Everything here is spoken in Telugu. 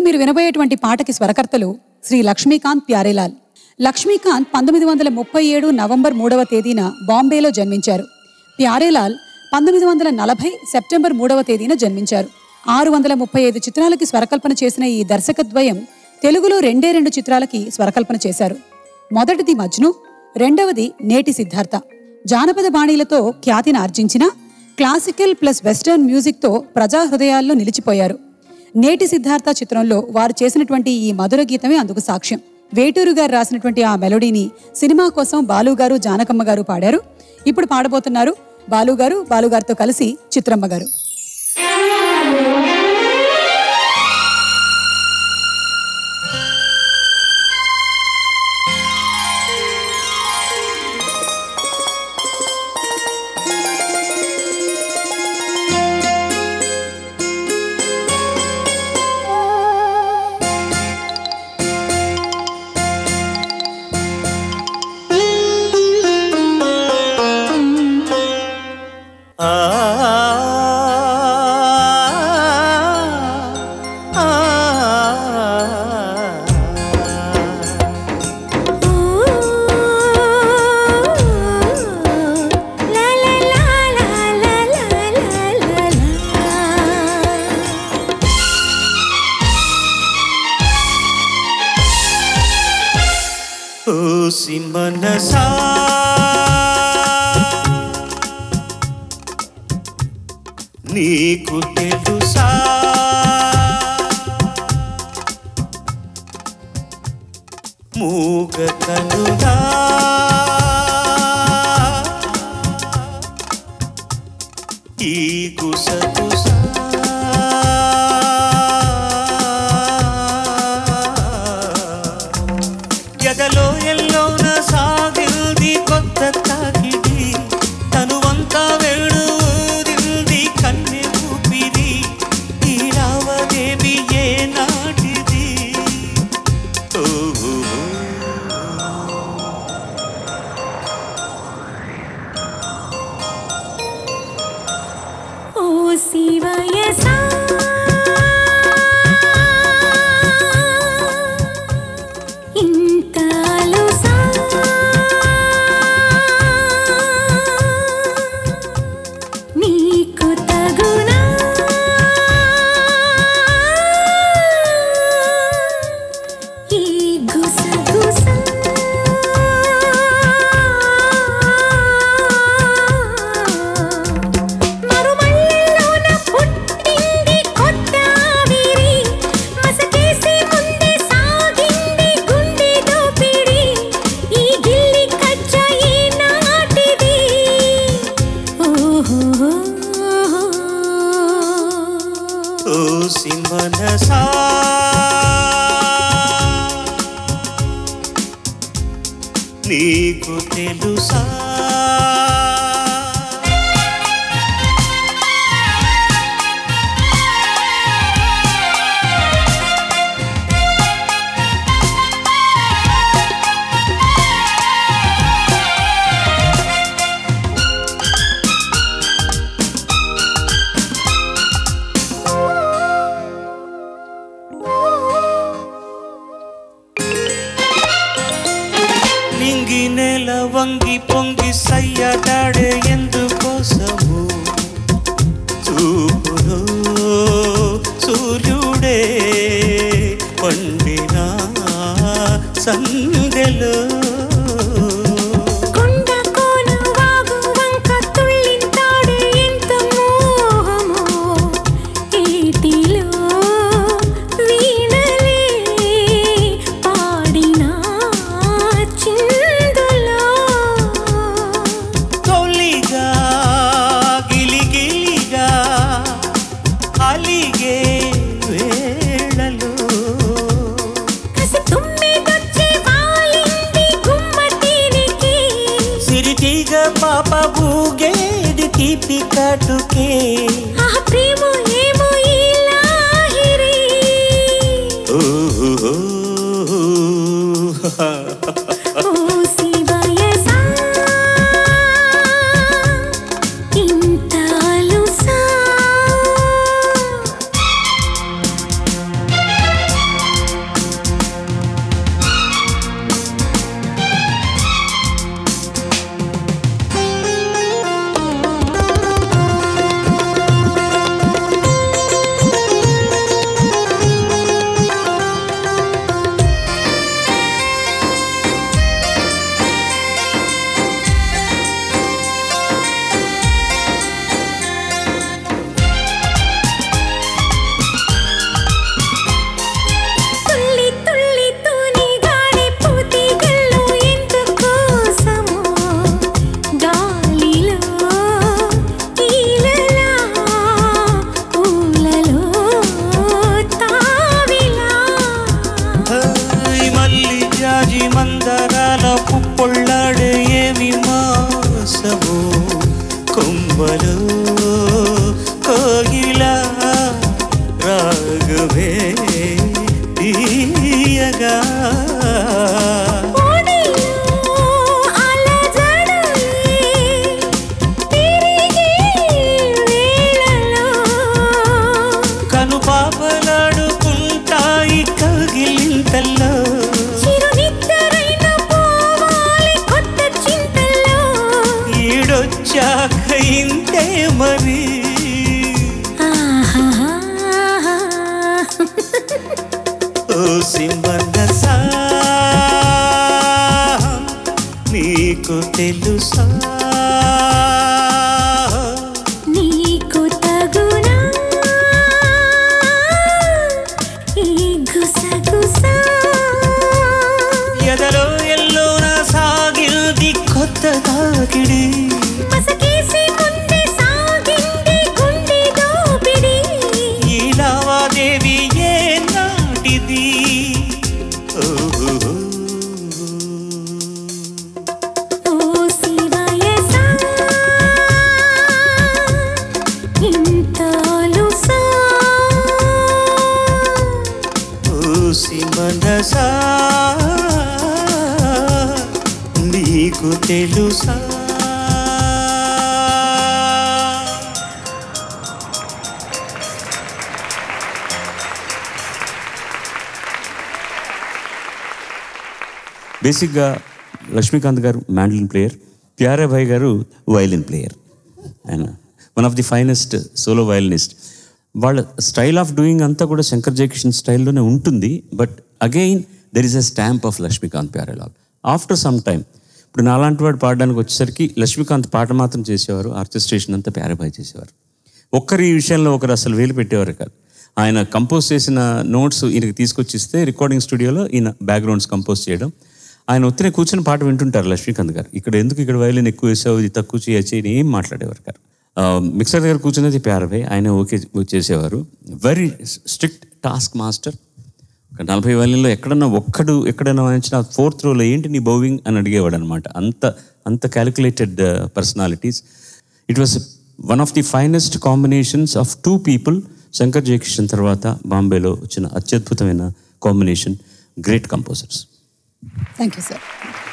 మీరు వినబోయేటువంటి పాటకి స్వరకర్తలు శ్రీ లక్ష్మీకాంత్ ప్యారేలాల్. లక్ష్మీకాంత్ 1937 నవంబర్ 3వ తేదీన బాంబేలో జన్మించారు. ప్యారేలాల్ 1940 సెప్టెంబర్ 3వ తేదీన జన్మించారు. 635 చిత్రాలకి స్వరకల్పన చేసిన ఈ దర్శకద్వయం తెలుగులో 2 చిత్రాలకి స్వరకల్పన చేశారు. మొదటిది మజ్ను, రెండవది నేటి సిద్ధార్థ. జానపద బాణీలతో ఖ్యాతిని ఆర్జించిన క్లాసికల్ ప్లస్ వెస్టర్న్ మ్యూజిక్తో ప్రజా హృదయాల్లో నిలిచిపోయారు. నేటి సిద్ధార్థ చిత్రంలో వారు చేసినటువంటి ఈ మధుర గీతమే అందుకు సాక్ష్యం. వేటూరు గారు రాసినటువంటి ఆ మెలోడీని సినిమా కోసం బాలుగారు, జానకమ్మ గారు పాడారు. ఇప్పుడు పాడబోతున్నారు బాలుగారితో కలిసి చిత్రమ్మ గారు. మనసా నీకు తెలుసా మూగతనులా ఈ గుసగుసా ఎదలో ఎల్లోన సాగిల్ది కొత్త తాకిడి తనువంతా వేడుదిల్ది కన్నె ఊపిరి ఈ రావదేవి ఏ నాటిది ఓ శివయ మనసా నీకు తెలుసా నెల వంగి పొంగి సయ్యడాడే ఎందుకోసము చూపులో సూర్యుడే పండిన సందెలో రాగమే తీయగా కను పాపలాడుకుంటాయి కగిలింతల్లో ఈడొచ్చాక ఇంతే మరి మనసా నీకు తెలుసా నీకు తగునా ఈ గుసగుసా ఎదలో ఎల్లోన సాగిల్ది కొత్త తాకిడి మసకేసి ముందే సాగింది గుండె దోపిడి ఈ లావాదేవి ఏ నాటిది మనసా నీకు తెలుసా బేసిక్గా లక్ష్మీకాంత్ గారు మ్యాండలిన్ ప్లేయర్, ప్యారే భాయ్ గారు వయలిన్ ప్లేయర్. ఆయన one of the finest solo violinist. వాళ్ళ స్టైల్ ఆఫ్ డూయింగ్ అంతా కూడా శంకర్ జయకిషన్ స్టైల్లోనే ఉంటుంది. But again there is a stamp of Laxmikant Pyarelal. After some time ఇప్పుడు నాలాంటి వాడు పాడడానికి వచ్చేసరికి లక్ష్మీకాంత్ పాట మాత్రం చేసేవారు, ఆర్కెస్ట్రేషన్ అంతా ప్యారే భాయ్ చేసేవారు. ఒక్కరి ఈ విషయంలో ఒకరు అసలు వేలు పెట్టేవారు కాదు. ఆయన కంపోజ్ చేసిన నోట్స్ ఈయనకి తీసుకొచ్చిస్తే రికార్డింగ్ స్టూడియోలో ఈయన బ్యాక్గ్రౌండ్స్ కంపోజ్ చేయడం, ఆయన ఒత్తినే కూర్చొని పాట వింటుంటారు లక్ష్మీకాంత్ గారు. ఇక్కడ వయలిన్ ఎక్కువ వేసావు, ఇది తక్కువ చేయొచ్చు, ఏం మాట్లాడేవారు కాదు. మిక్సర్ దగ్గర కూర్చున్నది ప్యారే భాయ్, ఆయన ఓకే చేసేవారు. Very strict task master. ఒక 40 వయలిన్లో ఎక్కడైనా వాయించిన 4th రోలో ఏంటి నీ బౌవింగ్ అని అడిగేవాడు అనమాట. అంత calculated personalities. It was one of the finest combinations of 2 people. Shankar Jaikishan తర్వాత బాంబేలో వచ్చిన అత్యద్భుతమైన combination. Great composers. Thank you sir.